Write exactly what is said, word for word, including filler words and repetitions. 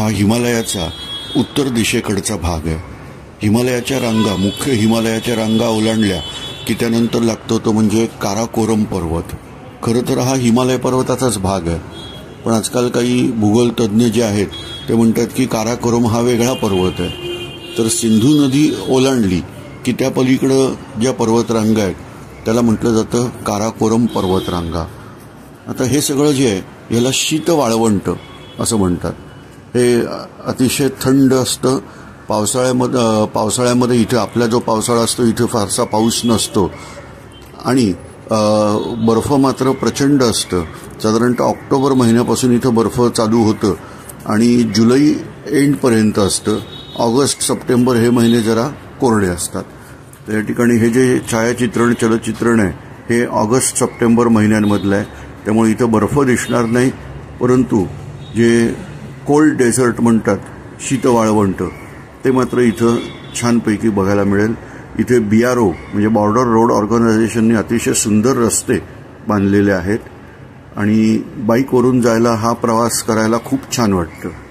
हा हिमालयाचा उत्तर दिशेकडचा भाग आहे। हिमालयाच्या रांगा, मुख्य हिमालयाच्या रांगा ओलांडल्या की त्यानंतर लागतो तो म्हणजे काराकोरम पर्वत। खरं तर हा हिमालय पर्वताचाच भाग आहे, पण आजकाल काही भूगोल तज्ज्ञ जे आहेत ते म्हणतात की काराकोरम हा वेगळा पर्वत आहे। तर सिंधू नदी ओलांडली की त्या पलीकडं ज्या पर्वतरांगा आहेत त्याला म्हटलं जातं काराकोरम पर्वतरांगा। आता हे सगळं जे आहे याला शीत वाळवंट असं म्हणतात। हे अतिशय थंड असतं। पावसाळ्यामध्ये पावसाळ्यामध्ये इथे आपला जो पावसाळा असतो इथे फारसा पाऊस नसतो आणि बर्फ मात्र प्रचंड असतं। साधारणतः ऑक्टोबर महिन्यापासून इथं बर्फ चालू होतं आणि जुलै एंडपर्यंत असतं। ऑगस्ट सप्टेंबर हे महिने जरा कोरडे असतात। तर या ठिकाणी हे जे छायाचित्रण चलचित्रण आहे हे ऑगस्ट सप्टेंबर महिन्यांमधलं आहे, त्यामुळे इथं बर्फ दिसणार नाही, परंतु जे कोल्ड डेझर्ट म्हणतात शीत वाळवंट ते मात्र इथं छानपैकी बघायला मिळेल। इथे बी आर ओ म्हणजे बॉर्डर रोड ऑर्गनायझेशनने अतिशय सुंदर रस्ते बांधलेले आहेत आणि बाईकवरून जायला हा प्रवास करायला खूप छान वाटतं।